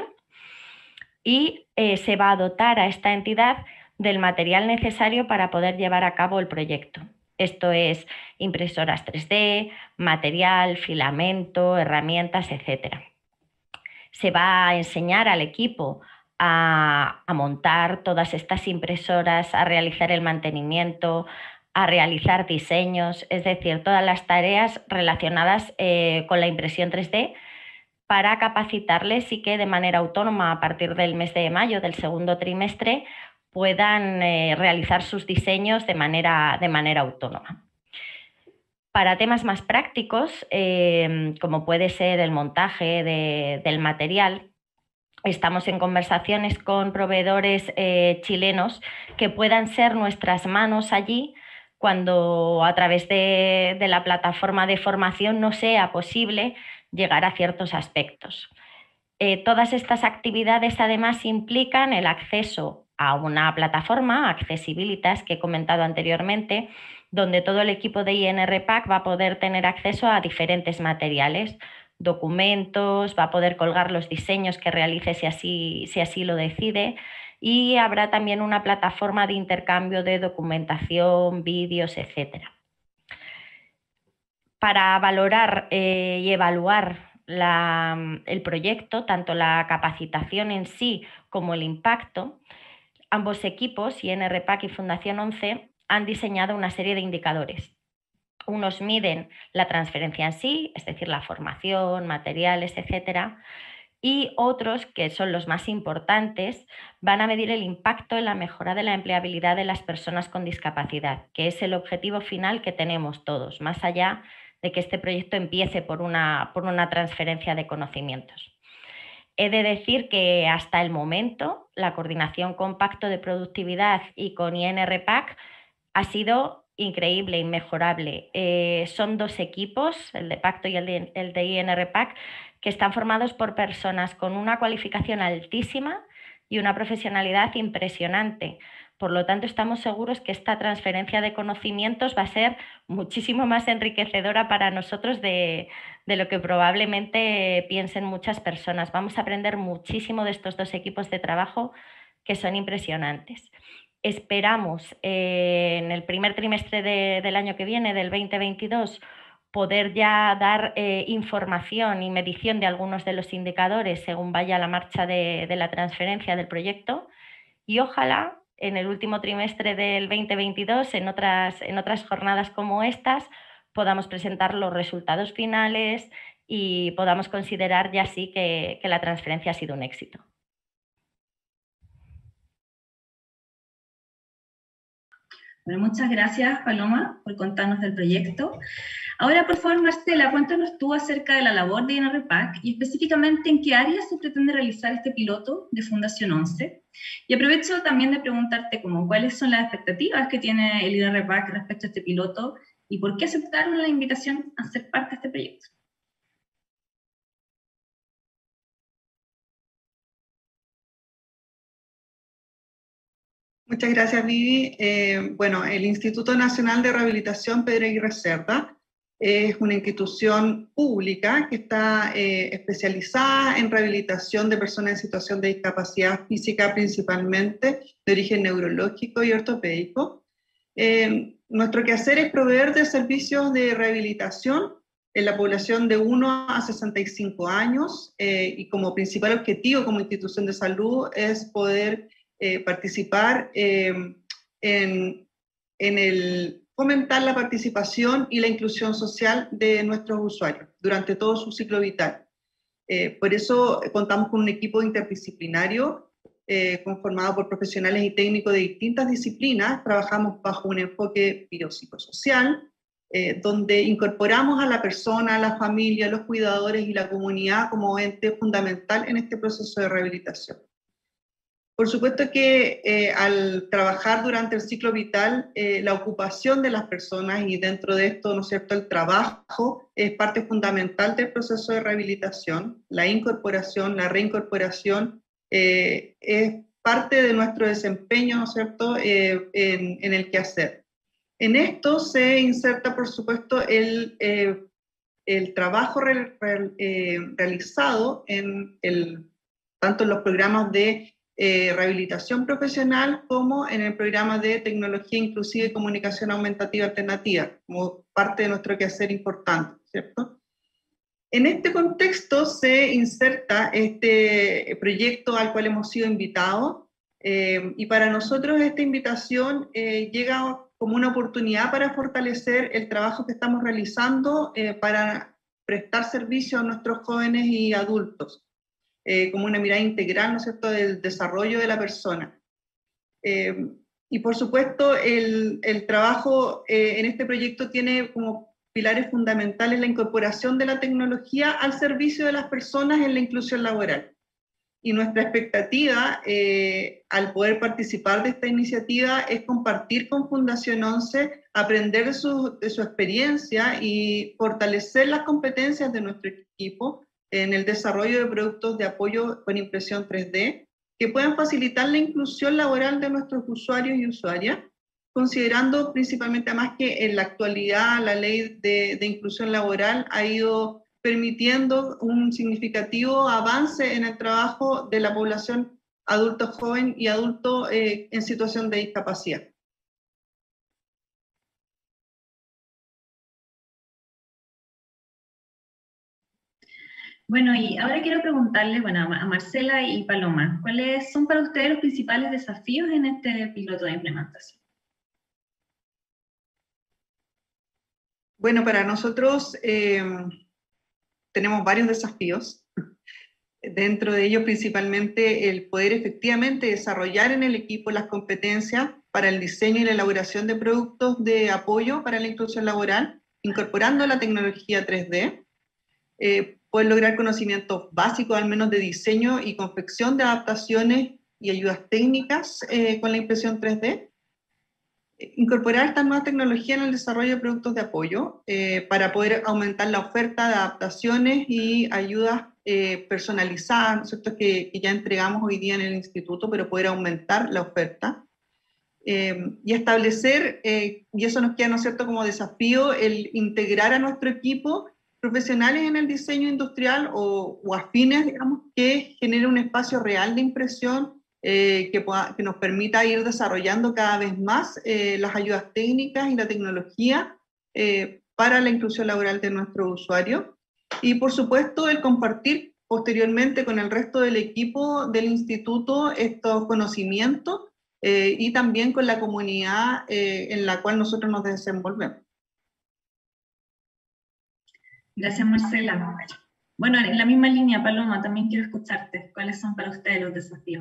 y eh, se va a dotar a esta entidad del material necesario para poder llevar a cabo el proyecto. Esto es impresoras tres D, material, filamento, herramientas, etcétera. Se va a enseñar al equipo a, a montar todas estas impresoras, a realizar el mantenimiento, a realizar diseños, es decir, todas las tareas relacionadas eh, con la impresión tres D para capacitarles y que de manera autónoma a partir del mes de mayo del segundo trimestre puedan eh, realizar sus diseños de manera, de manera autónoma. Para temas más prácticos, eh, como puede ser el montaje de, del material, estamos en conversaciones con proveedores eh, chilenos que puedan ser nuestras manos allí cuando a través de, de la plataforma de formación no sea posible llegar a ciertos aspectos. Eh, todas estas actividades además implican el acceso a una plataforma, Accessibilitas, que he comentado anteriormente, donde todo el equipo de I N R P A C va a poder tener acceso a diferentes materiales, documentos, va a poder colgar los diseños que realice si así, si así lo decide, y habrá también una plataforma de intercambio de documentación, vídeos, etcétera. Para valorar eh, y evaluar la, el proyecto, tanto la capacitación en sí como el impacto, ambos equipos, I N R P A C y Fundación once, han diseñado una serie de indicadores. Unos miden la transferencia en sí, es decir, la formación, materiales, etcétera, y otros, que son los más importantes, van a medir el impacto en la mejora de la empleabilidad de las personas con discapacidad, que es el objetivo final que tenemos todos, más allá de que este proyecto empiece por una, por una transferencia de conocimientos. He de decir que hasta el momento la coordinación con Pacto de Productividad y con I N R P A C ha sido increíble, inmejorable. Eh, son dos equipos, el de Pacto y el de, el de I N R P A C, que están formados por personas con una cualificación altísima y una profesionalidad impresionante. Por lo tanto, estamos seguros que esta transferencia de conocimientos va a ser muchísimo más enriquecedora para nosotros de, de lo que probablemente piensen muchas personas. Vamos a aprender muchísimo de estos dos equipos de trabajo que son impresionantes. Esperamos eh, en el primer trimestre de, del año que viene, del veinte veintidós, poder ya dar eh, información y medición de algunos de los indicadores según vaya la marcha de, de la transferencia del proyecto, y ojalá en el último trimestre del veinte veintidós, en otras, en otras jornadas como estas, podamos presentar los resultados finales y podamos considerar ya sí que, que la transferencia ha sido un éxito. Bueno, muchas gracias, Paloma, por contarnos del proyecto. Ahora, por favor, Marcela, cuéntanos tú acerca de la labor de I N R P A C y específicamente en qué áreas se pretende realizar este piloto de Fundación once. Y aprovecho también de preguntarte como, cuáles son las expectativas que tiene el I N R P A C respecto a este piloto y por qué aceptaron la invitación a ser parte de este proyecto. Muchas gracias, Vivi. Eh, bueno, el Instituto Nacional de Rehabilitación Pedro Aguirre Cerda es una institución pública que está eh, especializada en rehabilitación de personas en situación de discapacidad física, principalmente de origen neurológico y ortopédico. Eh, nuestro quehacer es proveer de servicios de rehabilitación en la población de uno a sesenta y cinco años eh, y como principal objetivo como institución de salud es poder Eh, participar eh, en, en el fomentar la participación y la inclusión social de nuestros usuarios durante todo su ciclo vital. Eh, por eso contamos con un equipo interdisciplinario eh, conformado por profesionales y técnicos de distintas disciplinas. Trabajamos bajo un enfoque biopsicosocial, eh, donde incorporamos a la persona, a la familia, a los cuidadores y la comunidad como ente fundamental en este proceso de rehabilitación. Por supuesto que eh, al trabajar durante el ciclo vital, eh, la ocupación de las personas y dentro de esto, ¿no es cierto?, el trabajo es parte fundamental del proceso de rehabilitación. La incorporación, la reincorporación eh, es parte de nuestro desempeño, ¿no es cierto?, eh, en, en el quehacer. En esto se inserta, por supuesto, el, eh, el trabajo re, re, eh, realizado en el, tanto en los programas de Eh, rehabilitación profesional como en el programa de tecnología inclusiva y comunicación aumentativa alternativa, como parte de nuestro quehacer importante, ¿cierto? En este contexto se inserta este proyecto al cual hemos sido invitados eh, y para nosotros esta invitación eh, llega como una oportunidad para fortalecer el trabajo que estamos realizando eh, para prestar servicio a nuestros jóvenes y adultos. Eh, como una mirada integral, ¿no es cierto?, del desarrollo de la persona. Eh, y por supuesto, el, el trabajo eh, en este proyecto tiene como pilares fundamentales la incorporación de la tecnología al servicio de las personas en la inclusión laboral. Y nuestra expectativa eh, al poder participar de esta iniciativa es compartir con Fundación once, aprender de su, de su experiencia y fortalecer las competencias de nuestro equipo en el desarrollo de productos de apoyo con impresión tres D que puedan facilitar la inclusión laboral de nuestros usuarios y usuarias, considerando principalmente además que en la actualidad la ley de, de inclusión laboral ha ido permitiendo un significativo avance en el trabajo de la población adulto joven y adulto eh, en situación de discapacidad. Bueno, y ahora quiero preguntarles, bueno, a Marcela y Paloma, ¿cuáles son para ustedes los principales desafíos en este piloto de implementación? Bueno, para nosotros eh, tenemos varios desafíos. Dentro de ellos principalmente el poder efectivamente desarrollar en el equipo las competencias para el diseño y la elaboración de productos de apoyo para la inclusión laboral, incorporando la tecnología tres D, eh, poder lograr conocimientos básicos al menos de diseño y confección de adaptaciones y ayudas técnicas eh, con la impresión tres D, incorporar estas nuevas tecnologías en el desarrollo de productos de apoyo eh, para poder aumentar la oferta de adaptaciones y ayudas eh, personalizadas, ¿no es cierto?, que, que ya entregamos hoy día en el instituto, pero poder aumentar la oferta. Eh, y establecer, eh, y eso nos queda, ¿no es cierto?, como desafío, el integrar a nuestro equipo profesionales en el diseño industrial o, o afines, digamos, que genere un espacio real de impresión Eh, que, pueda, que nos permita ir desarrollando cada vez más eh, las ayudas técnicas y la tecnología eh, para la inclusión laboral de nuestros usuarios. Y por supuesto el compartir posteriormente con el resto del equipo del instituto estos conocimientos eh, y también con la comunidad eh, en la cual nosotros nos desenvolvemos. Gracias, Marcela. Bueno, en la misma línea, Paloma, también quiero escucharte. ¿Cuáles son para ustedes los desafíos?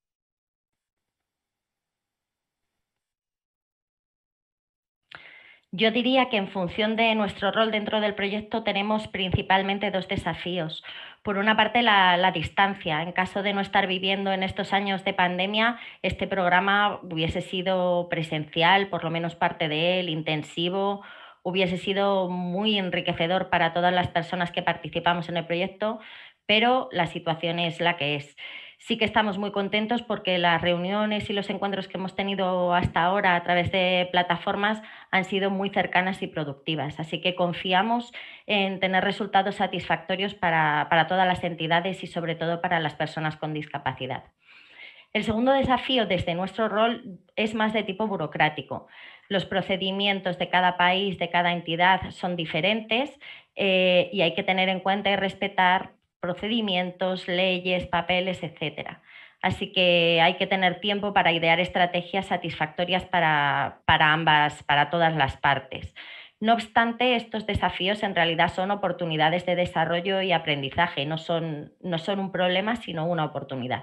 Yo diría que en función de nuestro rol dentro del proyecto tenemos principalmente dos desafíos. Por una parte, la, la distancia. En caso de no estar viviendo en estos años de pandemia, este programa hubiese sido presencial, por lo menos parte de él, intensivo, hubiese sido muy enriquecedor para todas las personas que participamos en el proyecto, pero la situación es la que es. Sí que estamos muy contentos porque las reuniones y los encuentros que hemos tenido hasta ahora a través de plataformas han sido muy cercanas y productivas. Así que confiamos en tener resultados satisfactorios para, para todas las entidades y sobre todo para las personas con discapacidad. El segundo desafío desde nuestro rol es más de tipo burocrático. Los procedimientos de cada país, de cada entidad son diferentes eh, y hay que tener en cuenta y respetar procedimientos, leyes, papeles, etcétera. Así que hay que tener tiempo para idear estrategias satisfactorias para, para ambas, para todas las partes. No obstante, estos desafíos en realidad son oportunidades de desarrollo y aprendizaje, no son, no son un problema, sino una oportunidad.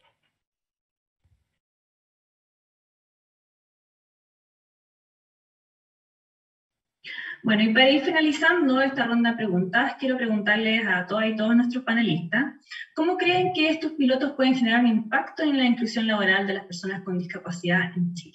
Bueno, y para ir finalizando esta ronda de preguntas, quiero preguntarles a todas y todos nuestros panelistas, ¿cómo creen que estos pilotos pueden generar un impacto en la inclusión laboral de las personas con discapacidad en Chile?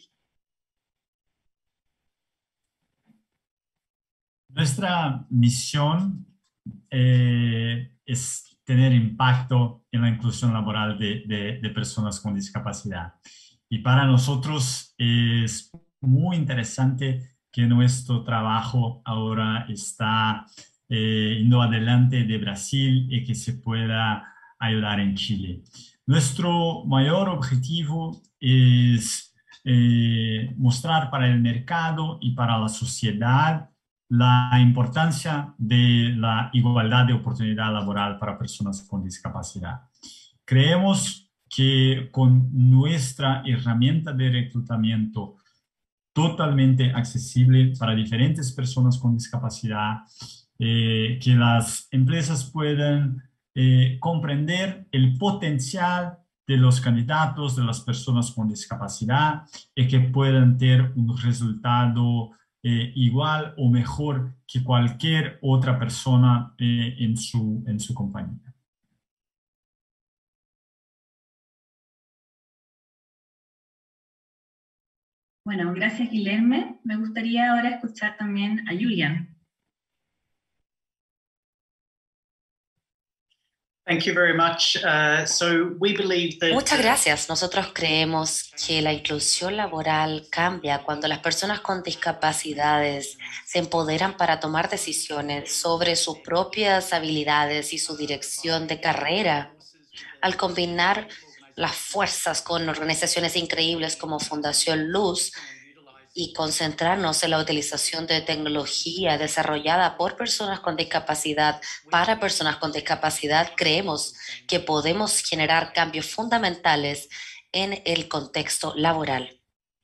Nuestra misión eh, es tener impacto en la inclusión laboral de, de, de personas con discapacidad. Y para nosotros es muy interesante que nuestro trabajo ahora está eh, yendo adelante de Brasil y que se pueda ayudar en Chile. Nuestro mayor objetivo es eh, mostrar para el mercado y para la sociedad la importancia de la igualdad de oportunidad laboral para personas con discapacidad. Creemos que con nuestra herramienta de reclutamiento totalmente accesible para diferentes personas con discapacidad, eh, que las empresas puedan eh, comprender el potencial de los candidatos, de las personas con discapacidad, y que puedan tener un resultado eh, igual o mejor que cualquier otra persona eh, en su, en su compañía. Bueno, gracias Guilherme. Me gustaría ahora escuchar también a Julian. Thank you very much. Uh, so we believe that, Muchas gracias. Nosotros creemos que la inclusión laboral cambia cuando las personas con discapacidades se empoderan para tomar decisiones sobre sus propias habilidades y su dirección de carrera. Al combinar las fuerzas con organizaciones increíbles como Fundación Luz y concentrarnos en la utilización de tecnología desarrollada por personas con discapacidad para personas con discapacidad, creemos que podemos generar cambios fundamentales en el contexto laboral.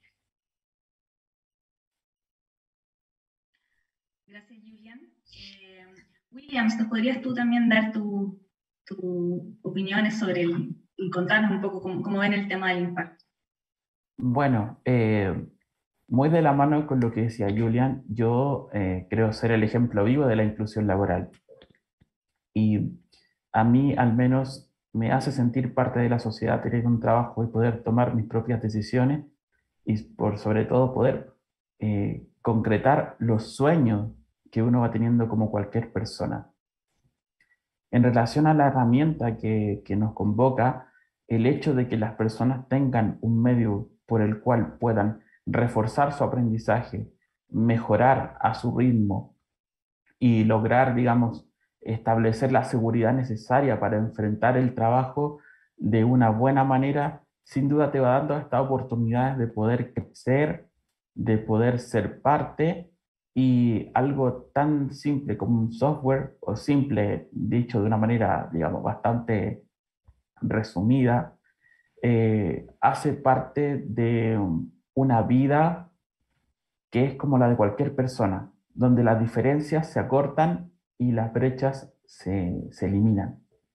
Gracias, Julian. Eh, Williams, ¿nos podrías tú también dar tus tu opiniones sobre el, y contarnos un poco cómo, cómo ven el tema del impacto? Bueno, eh, muy de la mano con lo que decía Julian, yo eh, creo ser el ejemplo vivo de la inclusión laboral. Y a mí al menos me hace sentir parte de la sociedad, tener un trabajo y poder tomar mis propias decisiones y por sobre todo poder eh, concretar los sueños que uno va teniendo como cualquier persona. En relación a la herramienta que, que nos convoca, el hecho de que las personas tengan un medio por el cual puedan reforzar su aprendizaje, mejorar a su ritmo y lograr, digamos, establecer la seguridad necesaria para enfrentar el trabajo de una buena manera, sin duda te va dando estas oportunidades de poder crecer, de poder ser parte, y algo tan simple como un software, o simple dicho de una manera, digamos, bastante resumida, eh, hace parte de una vida que es como la de cualquier persona, donde las diferencias se acortan y las brechas se, se eliminan.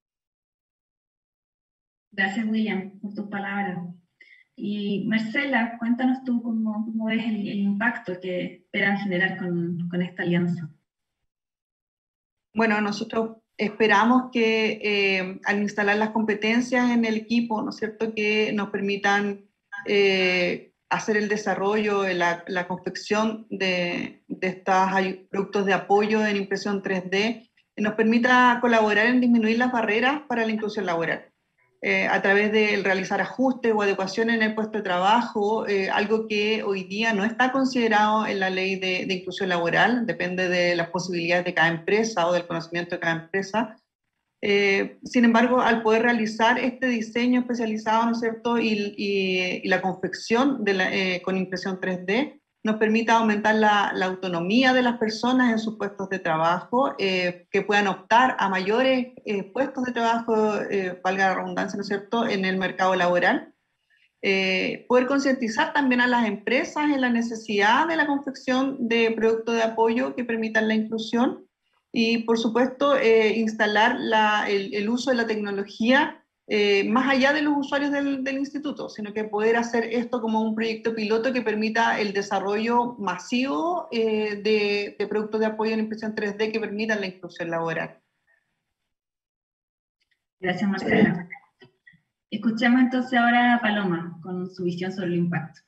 Gracias, William, por tus palabras. Y Marcela, cuéntanos tú cómo, cómo ves el, el impacto que esperan generar con, con esta alianza. Bueno, nosotros esperamos que eh, al instalar las competencias en el equipo, ¿no es cierto?, que nos permitan eh, hacer el desarrollo, la, la confección de, de estos productos de apoyo en impresión tres D, que nos permita colaborar en disminuir las barreras para la inclusión laboral. Eh, a través de realizar ajustes o adecuaciones en el puesto de trabajo, eh, algo que hoy día no está considerado en la ley de, de inclusión laboral, depende de las posibilidades de cada empresa o del conocimiento de cada empresa. Eh, sin embargo, al poder realizar este diseño especializado, ¿no es cierto?, y, y, y la confección de la, eh, con impresión tres D, nos permita aumentar la, la autonomía de las personas en sus puestos de trabajo, eh, que puedan optar a mayores eh, puestos de trabajo, eh, valga la redundancia, ¿no es cierto?, en el mercado laboral. Eh, poder concientizar también a las empresas en la necesidad de la confección de productos de apoyo que permitan la inclusión y, por supuesto, eh, instalar la, el, el uso de la tecnología Eh, más allá de los usuarios del, del instituto, sino que poder hacer esto como un proyecto piloto que permita el desarrollo masivo eh, de, de productos de apoyo en impresión tres D que permitan la inclusión laboral. Gracias, Marcela. Escuchemos entonces ahora a Paloma con su visión sobre el impacto.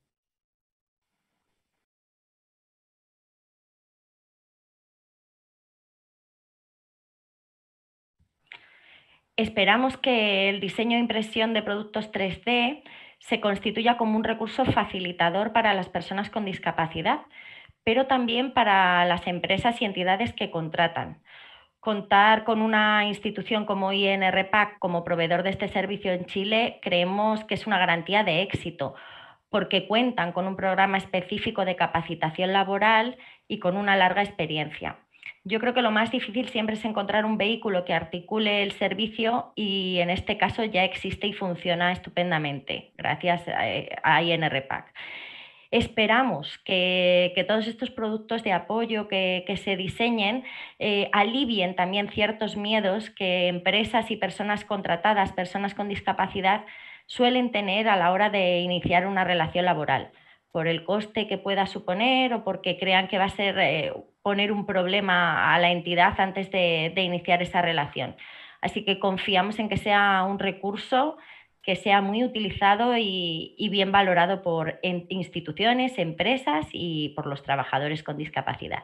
Esperamos que el diseño e impresión de productos tres D se constituya como un recurso facilitador para las personas con discapacidad, pero también para las empresas y entidades que contratan. Contar con una institución como I N R P A C como proveedor de este servicio en Chile creemos que es una garantía de éxito, porque cuentan con un programa específico de capacitación laboral y con una larga experiencia. Yo creo que lo más difícil siempre es encontrar un vehículo que articule el servicio y en este caso ya existe y funciona estupendamente, gracias a I N R P A C. Esperamos que, que todos estos productos de apoyo que, que se diseñen eh, alivien también ciertos miedos que empresas y personas contratadas, personas con discapacidad, suelen tener a la hora de iniciar una relación laboral, por el coste que pueda suponer o porque crean que va a ser eh, poner un problema a la entidad antes de, de iniciar esa relación. Así que confiamos en que sea un recurso que sea muy utilizado y, y bien valorado por instituciones, empresas y por los trabajadores con discapacidad.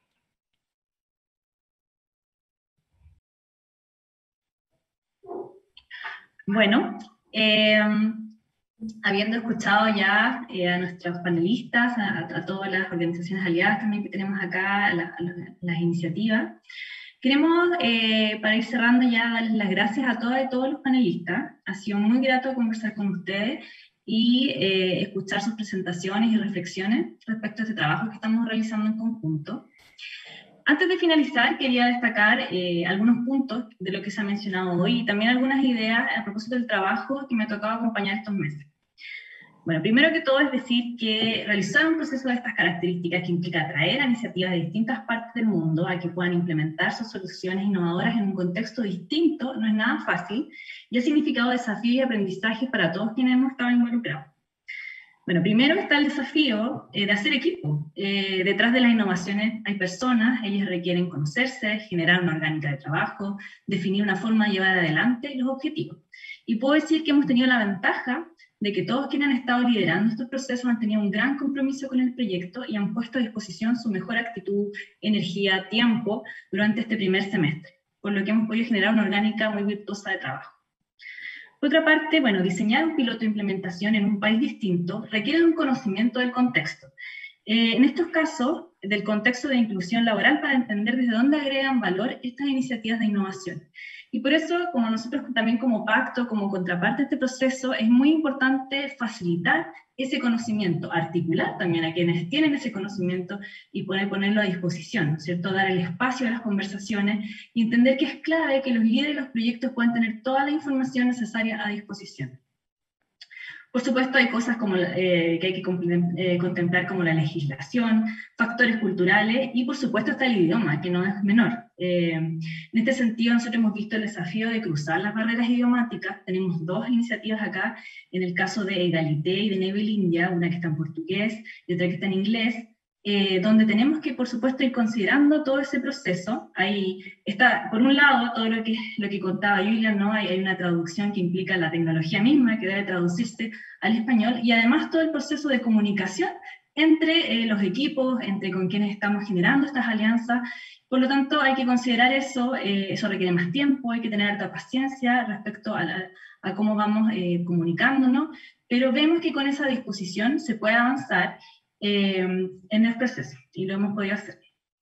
Bueno, eh, habiendo escuchado ya eh, a nuestros panelistas, a, a todas las organizaciones aliadas también que tenemos acá, a, la, a las iniciativas, queremos, eh, para ir cerrando ya, darles las gracias a todas y todos los panelistas. Ha sido muy grato conversar con ustedes y eh, escuchar sus presentaciones y reflexiones respecto a este trabajo que estamos realizando en conjunto. Antes de finalizar, quería destacar eh, algunos puntos de lo que se ha mencionado hoy y también algunas ideas a propósito del trabajo que me ha tocado acompañar estos meses. Bueno, primero que todo es decir que realizar un proceso de estas características que implica atraer a iniciativas de distintas partes del mundo a que puedan implementar sus soluciones innovadoras en un contexto distinto no es nada fácil y ha significado desafíos y aprendizajes para todos quienes hemos estado involucrados. Bueno, primero está el desafío eh, de hacer equipo. Eh, detrás de las innovaciones hay personas, ellas requieren conocerse, generar una orgánica de trabajo, definir una forma de llevar adelante los objetivos. Y puedo decir que hemos tenido la ventaja de que todos quienes han estado liderando estos procesos han tenido un gran compromiso con el proyecto y han puesto a disposición su mejor actitud, energía, tiempo durante este primer semestre, por lo que hemos podido generar una orgánica muy virtuosa de trabajo. Por otra parte, bueno, diseñar un piloto de implementación en un país distinto requiere un conocimiento del contexto. Eh, en estos casos, del contexto de inclusión laboral para entender desde dónde agregan valor estas iniciativas de innovación. Y por eso, como nosotros también como pacto, como contraparte de este proceso, es muy importante facilitar ese conocimiento, articular también a quienes tienen ese conocimiento y poder ponerlo a disposición, ¿no es cierto? Dar el espacio a las conversaciones y entender que es clave que los líderes de los proyectos puedan tener toda la información necesaria a disposición. Por supuesto, hay cosas como, eh, que hay que eh, contemplar como la legislación, factores culturales y por supuesto está el idioma, que no es menor. Eh, en este sentido, nosotros hemos visto el desafío de cruzar las barreras idiomáticas. Tenemos dos iniciativas acá, en el caso de Egalité y de Enable India, una que está en portugués y otra que está en inglés, eh, donde tenemos que, por supuesto, ir considerando todo ese proceso. Ahí está, por un lado, todo lo que, lo que contaba Julian, ¿no? Hay, hay una traducción que implica la tecnología misma, que debe traducirse al español, y además todo el proceso de comunicación entre eh, los equipos, entre con quienes estamos generando estas alianzas. Por lo tanto, hay que considerar eso, eh, eso requiere más tiempo, hay que tener harta paciencia respecto a, la, a cómo vamos eh, comunicándonos, pero vemos que con esa disposición se puede avanzar eh, en el proceso, y lo hemos podido hacer.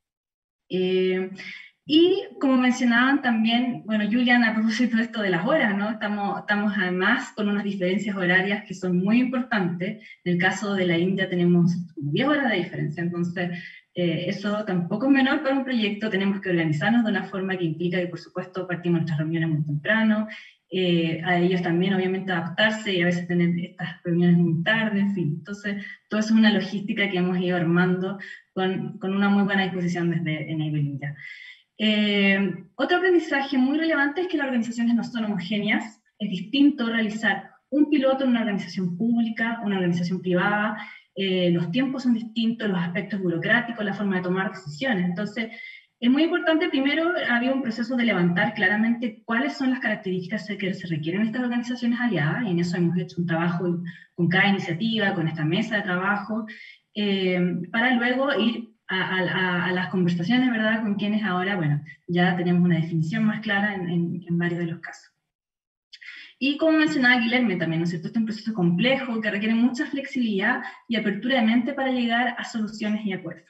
Eh, y como mencionaban también, bueno, Julian, a propósito de esto de las horas, ¿no? Estamos, estamos además con unas diferencias horarias que son muy importantes. En el caso de la India tenemos diez horas de diferencia, entonces eh, eso tampoco es menor para un proyecto. Tenemos que organizarnos de una forma que implica que, por supuesto, partimos nuestras reuniones muy temprano, eh, a ellos también obviamente adaptarse y a veces tener estas reuniones muy tarde, en fin. Entonces, todo eso es una logística que hemos ido armando con, con una muy buena disposición desde Enable India. Eh, otro aprendizaje muy relevante es que las organizaciones no son homogéneas. Es distinto realizar un piloto en una organización pública, una organización privada, eh, los tiempos son distintos, los aspectos burocráticos, la forma de tomar decisiones. Entonces, es muy importante, primero, había un proceso de levantar claramente cuáles son las características que se requieren en estas organizaciones aliadas, y en eso hemos hecho un trabajo con cada iniciativa, con esta mesa de trabajo, eh, para luego ir A, a, a las conversaciones, ¿verdad?, con quienes ahora, bueno, ya tenemos una definición más clara en, en, en varios de los casos. Y como mencionaba Guilherme también, ¿no es cierto?, este es un proceso complejo que requiere mucha flexibilidad y apertura de mente para llegar a soluciones y acuerdos.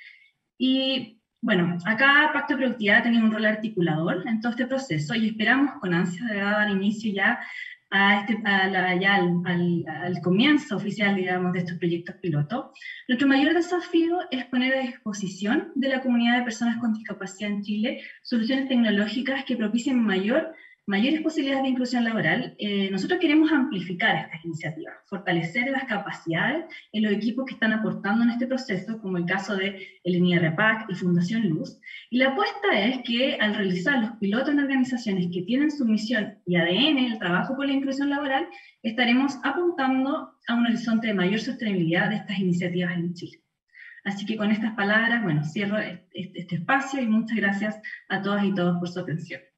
Y bueno, acá Pacto de Productividad ha tenido un rol articulador en todo este proceso y esperamos con ansia de dar inicio ya a este, a la, ya al, al, al comienzo oficial, digamos, de estos proyectos piloto. Nuestro mayor desafío es poner a disposición de la comunidad de personas con discapacidad en Chile soluciones tecnológicas que propicien mayor, mayores posibilidades de inclusión laboral. Eh, nosotros queremos amplificar estas iniciativas, fortalecer las capacidades en los equipos que están aportando en este proceso, como el caso de el N I R P A C y Fundación Luz. Y la apuesta es que al realizar los pilotos en organizaciones que tienen su misión y A D N, el trabajo por la inclusión laboral, estaremos apuntando a un horizonte de mayor sostenibilidad de estas iniciativas en Chile. Así que con estas palabras, bueno, cierro este, este espacio y muchas gracias a todas y todos por su atención.